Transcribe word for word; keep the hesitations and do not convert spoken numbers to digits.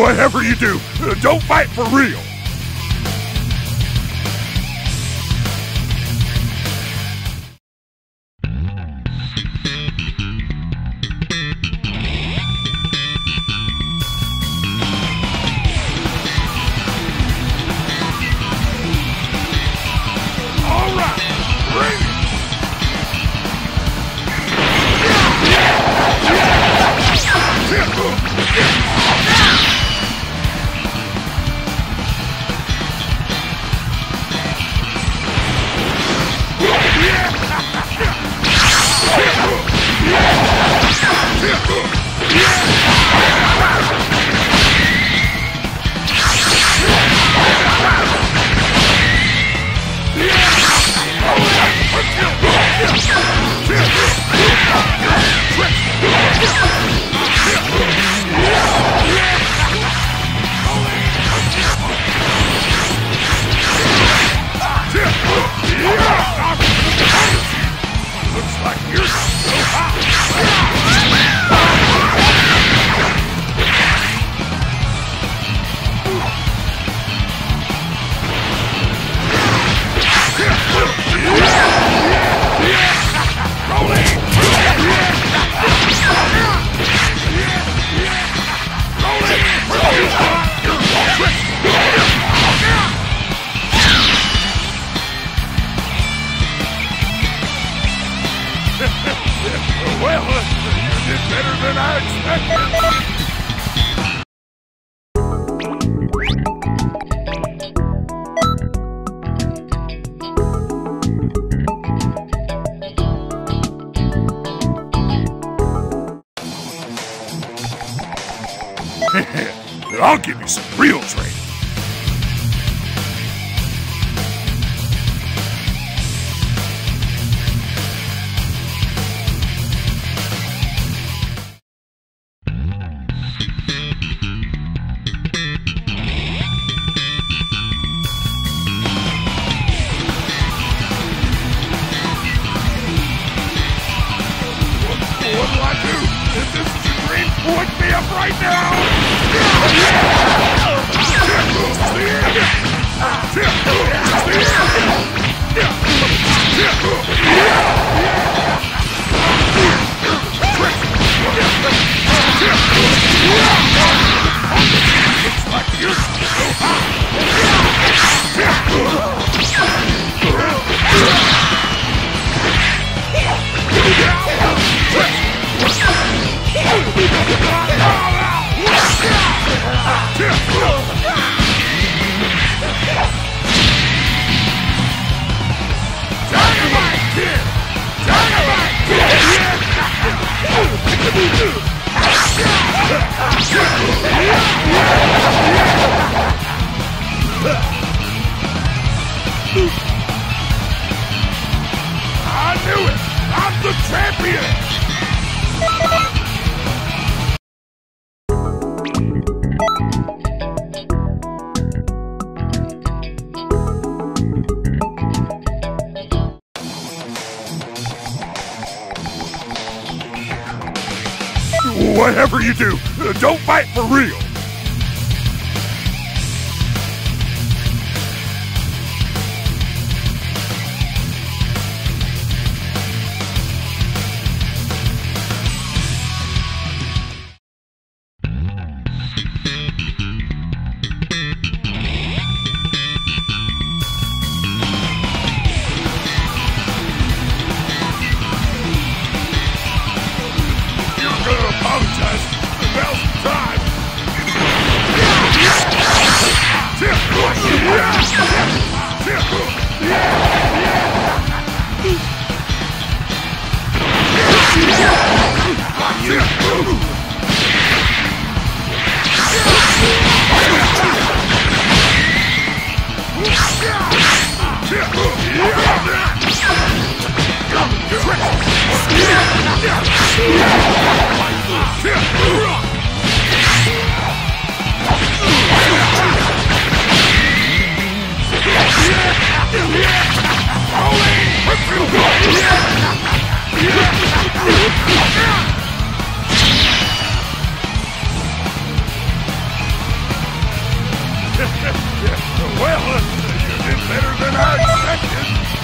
Whatever you do, don't fight for real. Well, you did better than I expected. I'll give you some real training. What do I do? If this is a dream, wake me up right now! Looks like you're so hot! Dynamite Kid! Dynamite Kid! I knew it! I'm the champion! Whatever you do, don't fight for real. Apologize. Now's the time. Yeah! well, uh, you did better than I expected.